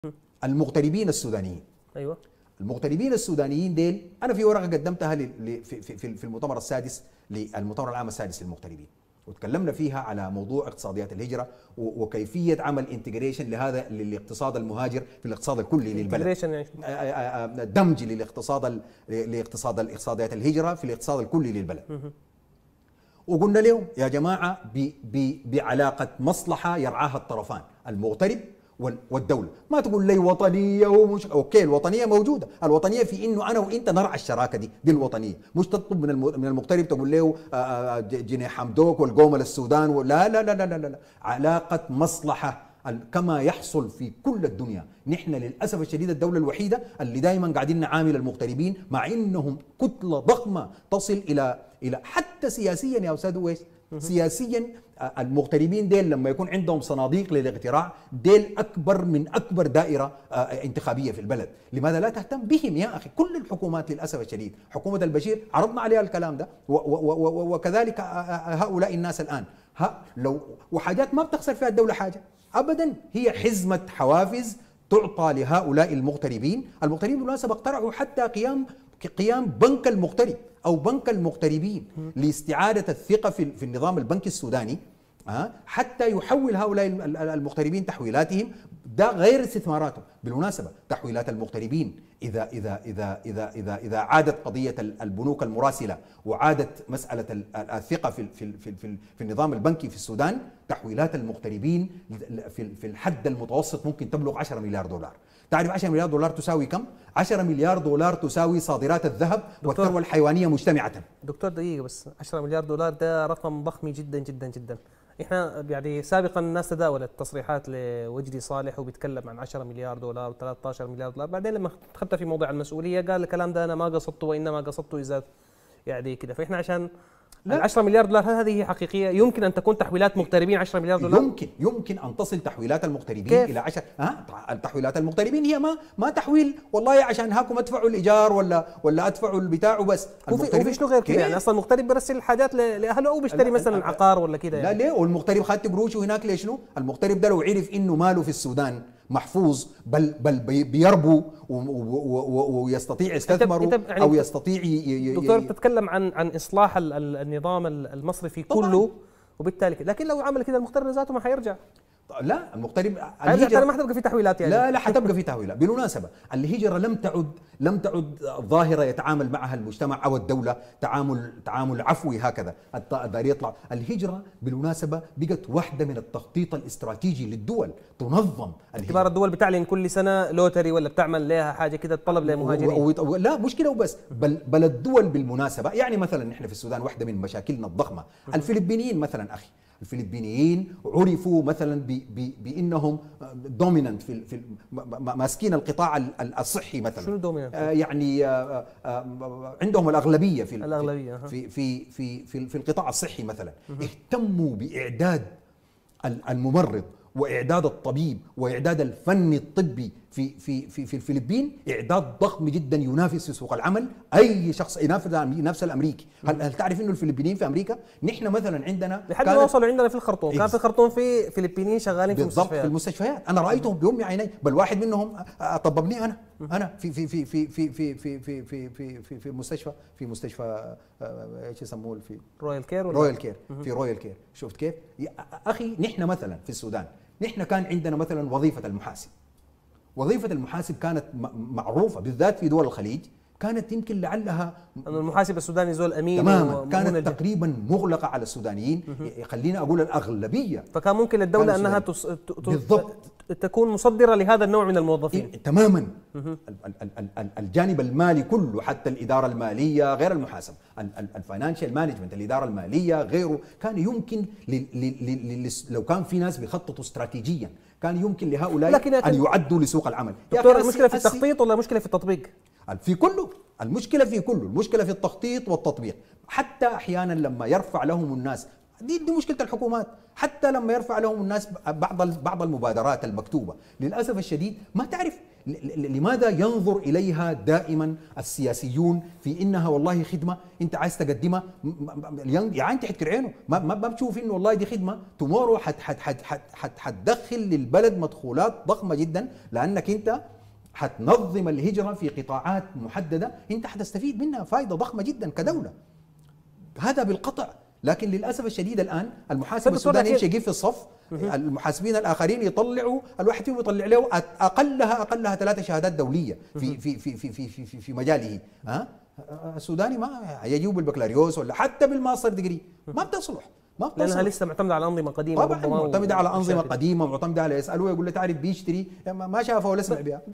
المغتربين السودانيين. ايوه. المغتربين السودانيين ديل انا في ورقه قدمتها في المؤتمر السادس للمؤتمر العام السادس للمغتربين، وتكلمنا فيها على موضوع اقتصاديات الهجره وكيفيه عمل انتجريشن لهذا للاقتصاد المهاجر في الاقتصاد الكلي للبلد. يعني دمج اقتصاديات الهجره في الاقتصاد الكلي للبلد. وقلنا لهم يا جماعه بعلاقه مصلحه يرعاها الطرفان المغترب والدوله، ما تقول لي وطنيه ومش اوكي، الوطنيه موجوده، الوطنيه في انه انا وانت نرعى الشراكه دي الوطنيه، مش تطلب من المغترب تقول له جنيه حمدوك والقومه للسودان لا لا لا لا لا لا، علاقه مصلحه كما يحصل في كل الدنيا. نحن للاسف الشديد الدوله الوحيده اللي دائما قاعدين نعامل المغتربين مع انهم كتله ضخمه تصل الى حتى سياسيا يا استاذ اويس، سياسيا المغتربين ديل لما يكون عندهم صناديق للاغتراع ديل اكبر من اكبر دائره انتخابيه في البلد، لماذا لا تهتم بهم يا اخي؟ كل الحكومات للاسف الشديد، حكومه البشير عرضنا عليها الكلام ده وكذلك هؤلاء الناس الان لو وحاجات ما بتخسر فيها الدوله حاجه ابدا، هي حزمه حوافز تعطى لهؤلاء المغتربين. المغتربين بالمناسبه اقترحوا حتى قيام بنك المغترب او بنك المغتربين لاستعاده الثقه في النظام البنكي السوداني، حتى يحول هؤلاء المغتربين تحويلاتهم، ده غير استثماراتهم. بالمناسبه تحويلات المغتربين اذا عادت قضيه البنوك المراسله وعادت مساله الثقه في النظام البنكي في السودان، تحويلات المغتربين في الحد المتوسط ممكن تبلغ 10 مليار دولار. تعرف 10 مليار دولار تساوي كم؟ 10 مليار دولار تساوي صادرات الذهب والثروه الحيوانيه مجتمعه. دكتور دقيقه بس، 10 مليار دولار ده رقم ضخم جدا جدا جدا. احنا يعني سابقا الناس تداولت تصريحات لوجدي صالح وبيتكلم عن 10 مليار دولار و13 مليار دولار، بعدين لما دخلت في موضوع المسؤوليه قال الكلام ده انا ما قصدته وانما قصدته اذا يعني كده. فاحنا عشان ال 10 مليار دولار هل هذه حقيقيه؟ يمكن ان تكون تحويلات مغتربين 10 مليار دولار؟ يمكن ان تصل تحويلات المغتربين كيف؟ الى 10. تحويلات المغتربين هي ما تحويل والله عشان هاكم ادفعوا الايجار ولا ادفعوا البتاع وبس. وفي شنو غير كده؟ يعني اصلا المغترب بيرسل الحاجات لاهله او بيشتري مثلا عقار ولا كده يعني. لا ليه؟ والمغترب خد قروشه هناك ليش شنو؟ المغترب ده لو عرف انه ماله في السودان محفوظ بل بيربو ويستطيع يستثمر او يستطيع دكتور تتكلم عن اصلاح النظام المصرفي كله، وبالتالي لكن لو عمل كده المغترب ذاته ما حيرجع. لا المغترب الهجرة ما حتبقى في تحويلات يعني. لا حتبقى في تحويلات. بالمناسبة الهجرة لم تعد ظاهرة يتعامل معها المجتمع أو الدولة تعامل عفوي هكذا الدار يطلع. الهجرة بالمناسبة بقت واحدة من التخطيط الاستراتيجي للدول، تنظم كبار الدول بتعلن كل سنة لوتري ولا بتعمل لها حاجة كده طلب للمهاجرين. لا مش كده وبس، بل الدول بالمناسبة يعني مثلا نحن في السودان واحدة من مشاكلنا الضخمة الفلبينيين مثلا أخي. الفلبينيين عرفوا مثلا بانهم دوميننت في ماسكين القطاع الصحي مثلا. شنو دوميننت؟ يعني عندهم الاغلبيه في القطاع الصحي مثلا. اهتموا باعداد الممرض واعداد الطبيب واعداد الفن الطبي في الفلبين اعداد ضخم جدا ينافس في سوق العمل اي شخص ينافس الامريكي. هل تعرف انه الفلبينيين في امريكا؟ نحن مثلا عندنا لحد ما وصلوا عندنا في الخرطوم، كان في الخرطوم في فلبينيين شغالين في المستشفيات. بالضبط في المستشفيات، انا رايتهم بيوم عيني، بل واحد منهم طببني انا في مستشفى ايش يسموه في رويال كير في رويال كير. شفت كيف اخي؟ نحن مثلا في السودان نحن كان عندنا مثلا وظيفه المحاسب. وظيفة المحاسب كانت معروفة بالذات في دول الخليج، كانت يمكن لعلها أن المحاسب السوداني زول أمين تماما، كانت تقريبا مغلقة على السودانيين. خلينا أقول الأغلبية. فكان ممكن للدولة أنها بالضبط تكون مصدرة لهذا النوع من الموظفين. تماما. الجانب المالي كله، حتى الإدارة المالية غير المحاسب، الفاينانشال مانجمنت، الإدارة المالية غيره، كان يمكن لو كان في ناس بيخططوا استراتيجيا كان يمكن لهؤلاء أن يعدوا لسوق العمل. دكتور المشكلة في التخطيط ولا المشكلة في التطبيق؟ في كله. المشكلة في كله، المشكلة في التخطيط والتطبيق. حتى أحيانا لما يرفع لهم الناس، دي مشكلة الحكومات، حتى لما يرفع لهم الناس بعض المبادرات المكتوبة للأسف الشديد ما تعرف لماذا ينظر إليها دائما السياسيون في إنها والله خدمة أنت عايز تقدمها؟ يعني تحت عينه ما بتشوف إنه والله دي خدمة تمورو حتدخل للبلد مدخولات ضخمة جدا، لأنك أنت حتنظم الهجرة في قطاعات محددة أنت حتستفيد منها فائدة ضخمة جدا كدولة. هذا بالقطع. لكن للاسف الشديد الان المحاسب السوداني يمشي يجيب في الصف، المحاسبين الاخرين يطلعوا الواحد فيهم يطلع له اقلها 3 شهادات دوليه في مجاله. السوداني ما يجيب بالبكالوريوس ولا حتى بالماستر ديجري ما بتصلح، ما بتصلح لانها لسه معتمده على انظمه قديمه. طبعا معتمده على انظمه قديمه، معتمده على يسالوه يقول له تعرف بيشتري ما شافه ولا سمع بها.